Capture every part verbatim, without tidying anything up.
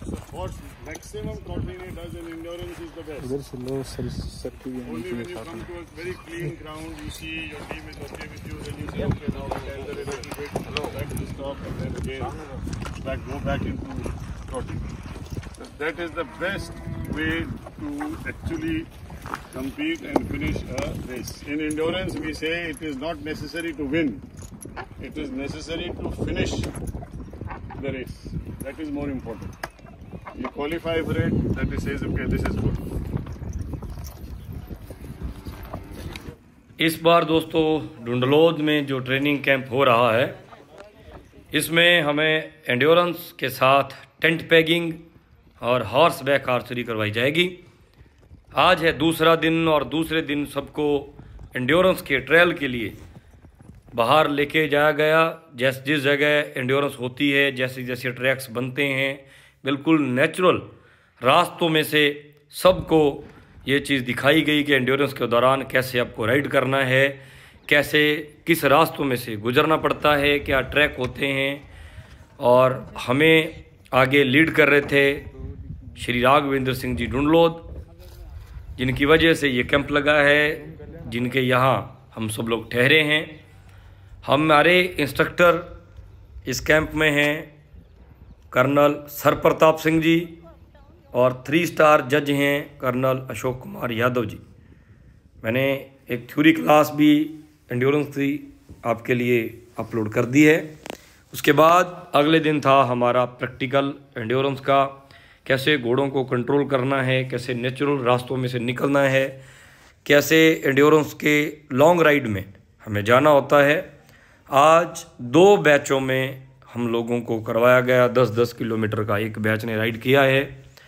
So for maximum trotting he does in endurance is the best. Only when you come to a very clean ground, you see your team is okay with you, then you say, okay, now we can enter a little bit, back to stop, and then again, back, go back into trotting. So that is the best way to actually compete and finish a race. In endurance, we say it is not necessary to win. It is necessary to finish the race. That is more important. You qualify for it, that is says, okay, this is good. इस बार दोस्तों ढूंढलोद में जो training camp हो रहा है, इसमें हमें endurance के साथ टेंट पैगिंग और हॉर्स बैक आर्चरी करवाई जाएगी। आज है दूसरा दिन और दूसरे दिन सबको एंड्योरेंस के ट्रायल के लिए बाहर लेके जाया गया। जैस जिस जगह एंड्योरेंस होती है, जैसे जैसे ट्रैक्स बनते हैं, बिल्कुल नेचुरल रास्तों में से सबको ये चीज़ दिखाई गई कि एंड्योरेंस के दौरान कैसे आपको राइड करना है, कैसे किस रास्तों में से गुजरना पड़ता है, क्या ट्रैक होते हैं। और हमें आगे लीड कर रहे थे श्री राघवेंद्र सिंह जी ढूंढलोद, जिनकी वजह से ये कैंप लगा है, जिनके यहाँ हम सब लोग ठहरे हैं। हमारे इंस्ट्रक्टर इस कैंप में हैं कर्नल सरप्रताप सिंह जी और थ्री स्टार जज हैं कर्नल अशोक कुमार यादव जी। मैंने एक थ्योरी क्लास भी एंड्योरेंस की आपके लिए अपलोड कर दी है। उसके बाद अगले दिन था हमारा प्रैक्टिकल एंड्योरेंस का, कैसे घोड़ों को कंट्रोल करना है, कैसे नेचुरल रास्तों में से निकलना है, कैसे एंड्योरेंस के लॉन्ग राइड में हमें जाना होता है। आज दो बैचों में हम लोगों को करवाया गया, दस दस किलोमीटर का एक बैच ने राइड किया है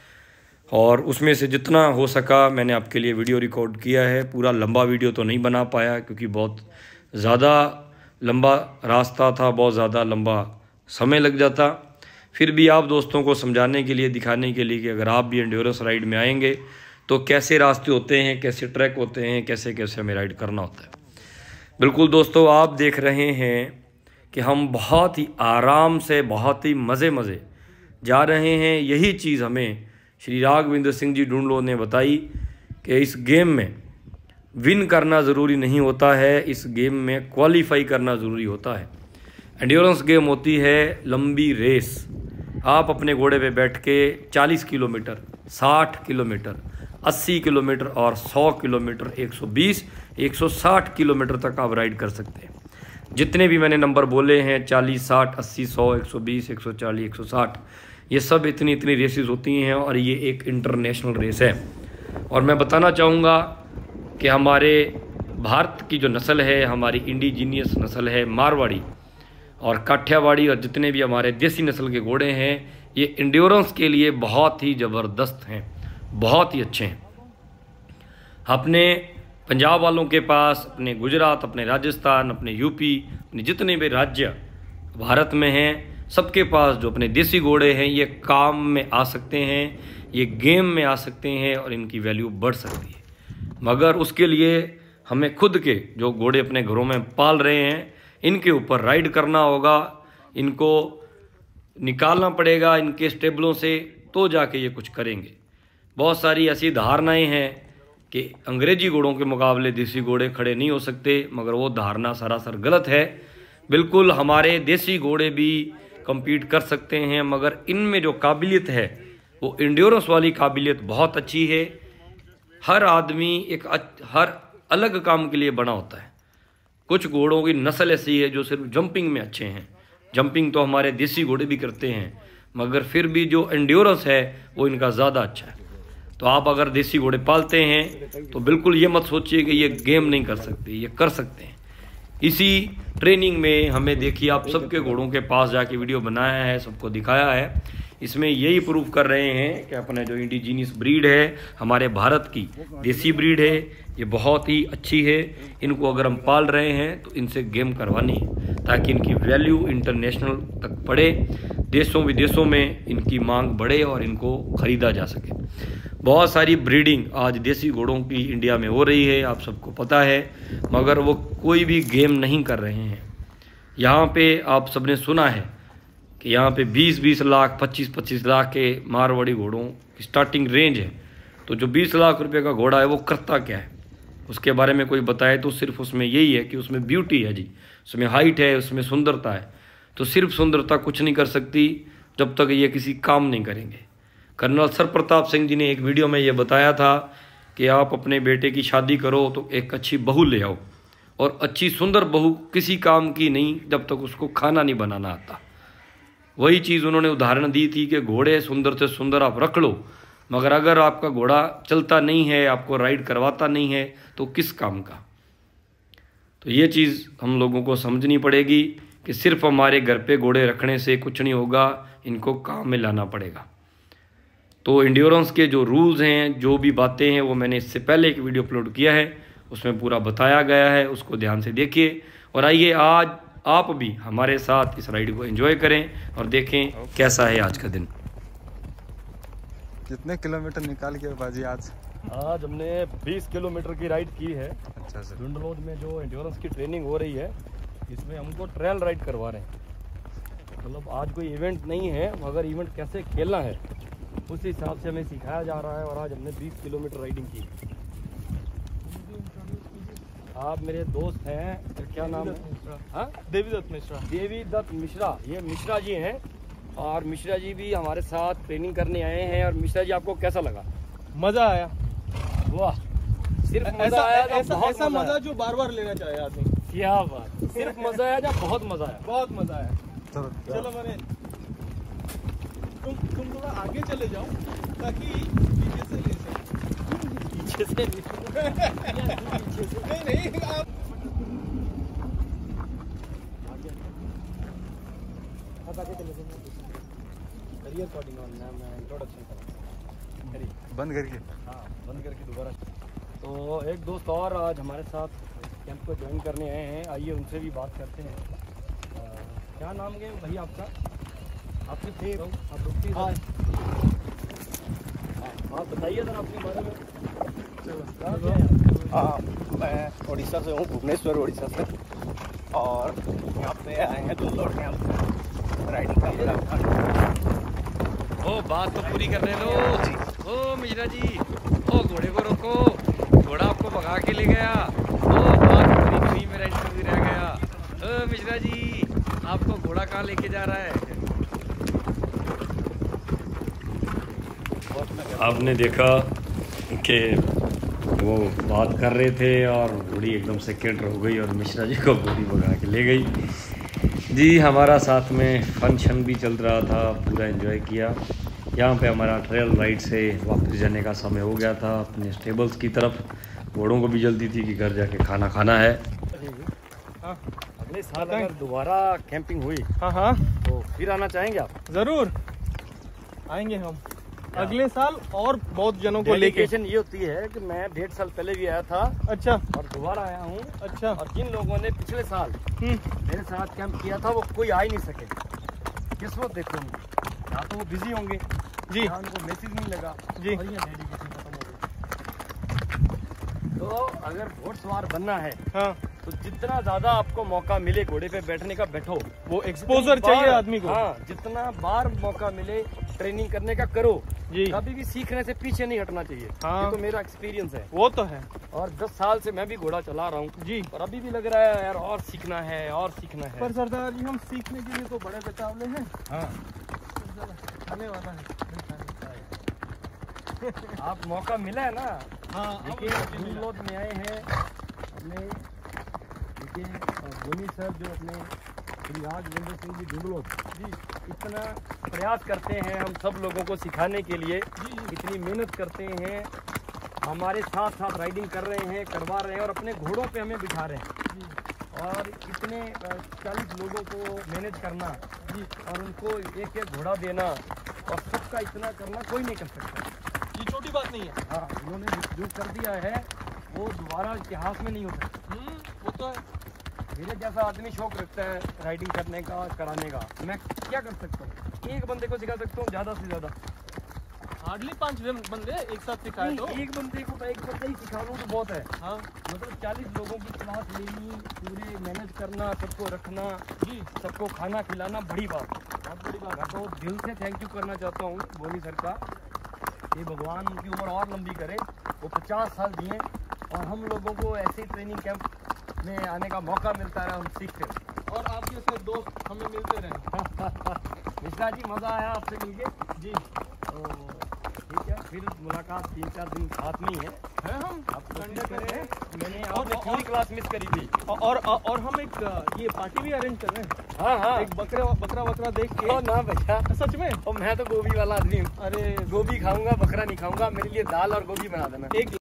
और उसमें से जितना हो सका मैंने आपके लिए वीडियो रिकॉर्ड किया है। पूरा लंबा वीडियो तो नहीं बना पाया क्योंकि बहुत ज़्यादा लंबा रास्ता था, बहुत ज़्यादा लंबा समय लग जाता। फिर भी आप दोस्तों को समझाने के लिए, दिखाने के लिए कि अगर आप भी एंड्योरेंस राइड में आएंगे तो कैसे रास्ते होते हैं, कैसे ट्रैक होते हैं, कैसे कैसे हमें राइड करना होता है। बिल्कुल दोस्तों, आप देख रहे हैं कि हम बहुत ही आराम से, बहुत ही मज़े मज़े जा रहे हैं। यही चीज़ हमें श्री राघवेंद्र सिंह जी ढूंढलोद ने बताई कि इस गेम में विन करना ज़रूरी नहीं होता है, इस गेम में क्वालिफाई करना ज़रूरी होता है। एंड्योरेंस गेम होती है लंबी रेस। आप अपने घोड़े पे बैठ के चालीस किलोमीटर, साठ किलोमीटर, अस्सी किलोमीटर और सौ किलोमीटर, एक सौ बीस, एक सौ साठ किलोमीटर तक आप राइड कर सकते हैं। जितने भी मैंने नंबर बोले हैं, चालीस, साठ, अस्सी, सौ, एक सौ बीस, एक सौ चालीस, एक सौ साठ, ये सब इतनी इतनी रेसेस होती हैं और ये एक इंटरनेशनल रेस है। और मैं बताना चाहूँगा कि हमारे भारत की जो नस्ल है, हमारी इंडिजीनियस नस्ल है, मारवाड़ी और काठियावाड़ी और जितने भी हमारे देसी नस्ल के घोड़े हैं, ये एंड्योरेंस के लिए बहुत ही ज़बरदस्त हैं, बहुत ही अच्छे हैं। अपने पंजाब वालों के पास, अपने गुजरात, अपने राजस्थान, अपने यूपी, अपने जितने भी राज्य भारत में हैं, सबके पास जो अपने देसी घोड़े हैं ये काम में आ सकते हैं, ये गेम में आ सकते हैं और इनकी वैल्यू बढ़ सकती है। मगर उसके लिए हमें खुद के जो घोड़े अपने घरों में पाल रहे हैं, इनके ऊपर राइड करना होगा, इनको निकालना पड़ेगा इनके स्टेबलों से, तो जाके ये कुछ करेंगे। बहुत सारी ऐसी धारणाएं हैं कि अंग्रेजी घोड़ों के मुकाबले देसी घोड़े खड़े नहीं हो सकते, मगर वो धारणा सरासर गलत है। बिल्कुल हमारे देसी घोड़े भी कम्पीट कर सकते हैं, मगर इनमें जो काबिलियत है वो एंड्योरेंस वाली काबिलियत बहुत अच्छी है। हर आदमी एक हर अलग काम के लिए बना होता है। कुछ घोड़ों की नस्ल ऐसी है जो सिर्फ जंपिंग में अच्छे हैं, जंपिंग तो हमारे देसी घोड़े भी करते हैं, मगर फिर भी जो एंड्योरेंस है वो इनका ज़्यादा अच्छा है। तो आप अगर देसी घोड़े पालते हैं तो बिल्कुल ये मत सोचिए कि ये गेम नहीं कर सकते, ये कर सकते हैं। इसी ट्रेनिंग में हमें देखिए, आप सबके घोड़ों के पास जाके वीडियो बनाया है, सबको दिखाया है। इसमें यही प्रूफ कर रहे हैं कि अपना जो इंडिजीनियस ब्रीड है, हमारे भारत की देसी ब्रीड है, ये बहुत ही अच्छी है। इनको अगर हम पाल रहे हैं तो इनसे गेम करवानी है ताकि इनकी वैल्यू इंटरनेशनल तक बढ़े, देशों विदेशों में इनकी मांग बढ़े और इनको ख़रीदा जा सके। बहुत सारी ब्रीडिंग आज देसी घोड़ों की इंडिया में हो रही है, आप सबको पता है, मगर वो कोई भी गेम नहीं कर रहे हैं। यहाँ पे आप सबने सुना है कि यहाँ पे बीस बीस लाख पच्चीस पच्चीस लाख के मारवाड़ी घोड़ों की स्टार्टिंग रेंज है। तो जो बीस लाख रुपए का घोड़ा है वो करता क्या है, उसके बारे में कोई बताए तो सिर्फ उसमें यही है कि उसमें ब्यूटी है जी, उसमें हाइट है, उसमें सुंदरता है। तो सिर्फ सुंदरता कुछ नहीं कर सकती जब तक ये किसी काम नहीं करेंगे। कर्नल सरप्रताप सिंह जी ने एक वीडियो में ये बताया था कि आप अपने बेटे की शादी करो तो एक अच्छी बहू ले आओ, और अच्छी सुंदर बहू किसी काम की नहीं जब तक उसको खाना नहीं बनाना आता। वही चीज़ उन्होंने उदाहरण दी थी कि घोड़े सुंदर से सुंदर आप रख लो, मगर अगर आपका घोड़ा चलता नहीं है, आपको राइड करवाता नहीं है, तो किस काम का। तो ये चीज़ हम लोगों को समझनी पड़ेगी कि सिर्फ हमारे घर पे घोड़े रखने से कुछ नहीं होगा, इनको काम में लाना पड़ेगा। तो एंड्योरेंस के जो रूल्स हैं, जो भी बातें हैं, वो मैंने इससे पहले एक वीडियो अपलोड किया है, उसमें पूरा बताया गया है, उसको ध्यान से देखिए। और आइए आज आप भी हमारे साथ इस राइड को एंजॉय करें और देखें कैसा है आज का दिन। कितने किलोमीटर निकाल के बाजी आज? आज हमने बीस किलोमीटर की राइड की है। अच्छा सर। डुंडलोद में जो एंड्योरेंस की ट्रेनिंग हो रही है, इसमें हमको ट्रायल राइड करवा रहे हैं। मतलब आज कोई इवेंट नहीं है, मगर इवेंट कैसे खेलना है उस हिसाब से हमें सिखाया जा रहा है। और आज हमने बीस किलोमीटर राइडिंग की। आप मेरे दोस्त हैं, क्या नाम है? हाँ, देवीदत्त मिश्रा। देवीदत्त मिश्रा, ये मिश्रा जी हैं। और मिश्रा जी भी हमारे साथ ट्रेनिंग करने आए हैं। और मिश्रा जी, आपको कैसा लगा? मजा आया। वाह, सिर्फ मजा ऐसा आया? ऐसा, बहुत ऐसा मजा मजा आया। जो बार बार लेना चाहे आदमी। क्या बात, सिर्फ मजा आया या बहुत मजा आया? बहुत मजा आया। चलो चलो मैंने तुम तुम थोड़ा आगे चले जाओ ताकि पीछे से ले सके। पीछे से पीछे से नहीं नहीं आप करियर रिकॉर्डिंग ऑन मैं इंट्रोडक्शन करूँ करिए बंद करके। हाँ, बंद करके दोबारा। तो एक दोस्त और आज हमारे साथ कैंप को ज्वाइन करने आए हैं, आइए उनसे भी बात करते हैं। आ, क्या नाम है भैया आपका? आपके थे आप रुकती हाँ, आप बताइए सर अपने बारे में। हाँ, मैं उड़ीसा से हूँ, भुवनेश्वर उड़ीसा से। और यहाँ पे आए हैं डुंडलोद कैंप राइडिंग का। ओ बात तो पूरी करने दो। ओ मिश्रा जी, ओ घोड़े को रोको, घोड़ा आपको भगा के ले गया। ओ बात पूरी कहीं में राइड कर रह गया। ओ मिश्रा जी, आपको घोड़ा कहाँ लेके जा रहा है? आपने देखा कि वो बात कर रहे थे और घोड़ी एकदम से केंटर हो गई और मिश्रा जी को घोड़ी भगा के ले गई। जी, हमारा साथ में फंक्शन भी चल रहा था, पूरा एंजॉय किया। यहाँ पे हमारा ट्रेल राइड से वापस जाने का समय हो गया था अपने स्टेबल्स की तरफ। घोड़ों को भी जल्दी थी कि घर जाके खाना खाना है। हाँ, अगले साल अगर दोबारा कैंपिंग हुई हाँ हाँ तो फिर आना चाहेंगे आप? जरूर आएंगे हम अगले साल और बहुत जनों को लेके। डेडिकेशन ये होती है कि मैं डेढ़ साल पहले भी आया था। अच्छा। और दोबारा आया हूँ। अच्छा। और जिन लोगों ने पिछले साल मेरे साथ कैंप किया था वो कोई आ ही नहीं सके। किस्मत देखो, या तो वो बिजी होंगे जी, या उनको मैसेज नहीं लगा जी, और ये डेडिकेशन खत्म हो गई। तो अगर घोड़सवार बनना है हाँ, तो जितना ज्यादा आपको मौका मिले घोड़े पे बैठने का बैठो। वो एक्सपोजर चाहिए आदमी को। हाँ, जितना बार मौका मिले ट्रेनिंग करने का करो जी। कभी भी सीखने से पीछे नहीं हटना चाहिए। हाँ, ये तो मेरा एक्सपीरियंस है। वो तो है। और दस साल से मैं भी घोड़ा चला रहा हूँ जी। और अभी भी लग रहा है यार और सीखना है और सीखना है। पर सरदार जी, हम सीखने के लिए तो बड़े बेतावले हैं। हाँ, आने वाला है। आप मौका मिला है ना। हाँ, देखिए डुंडलोद में आए हैं अपने, देखिए धोनी सर जो अपने श्री राजविंदर सिंह जी डुंडलोद जी इतना प्रयास करते हैं हम सब लोगों को सिखाने के लिए, इतनी मेहनत करते हैं, हमारे साथ साथ राइडिंग कर रहे हैं, करवा रहे हैं और अपने घोड़ों पे हमें बिठा रहे हैं। और इतने चालीस लोगों को मैनेज करना जी, और उनको एक एक घोड़ा देना और सबका इतना करना कोई नहीं कर सकता। ये छोटी बात नहीं है। हाँ, उन्होंने जो कर दिया है वो दोबारा इतिहास में नहीं हो सकता। वो तो है। मेरे जैसा आदमी शौक रखता है राइडिंग करने का, कराने का, मैं क्या कर सकता हूँ? एक बंदे को सिखा सकता हूँ ज़्यादा से ज़्यादा। हार्डली पांच बंदे एक साथ सिखाए तो एक बंदे को एक बंदे ही सिखा लूँ तो बहुत है। हाँ, मतलब चालीस लोगों की क्लास लेनी, पूरे मैनेज करना, सबको रखना जी, सबको खाना खिलाना, बड़ी बात। बहुत बड़ी बात है। तो दिल से थैंक यू करना चाहता हूँ गोनी सर का, ये भगवान उनकी उम्र और लंबी करे, वो पचास साल जिए और हम लोगों को ऐसे ट्रेनिंग कैंप में आने का मौका मिलता रहे, हम सीखते रहे और आपके जैसे दोस्त हमें मिलते रहे। मिश्रा जी मज़ा आया आपसे मिलके जी। तो ठीक है, फिर मुलाकात तीन चार दिन साथ में ही है, हैं हम आप संडे कोशिश पे करें। हैं। मैंने और- आपने और- पूरी क्लास मिस करी थी। और और, और हम एक ये पार्टी भी अरेंज कर रहे हैं, हाँ हाँ एक बकरे बकरा बकरा देख के। ओ ना भैया, सच में? और मैं तो गोभी वाला आदमी हूँ, अरे गोभी खाऊंगा, बकरा नहीं खाऊंगा, मेरे लिए दाल और गोभी बना देना। एक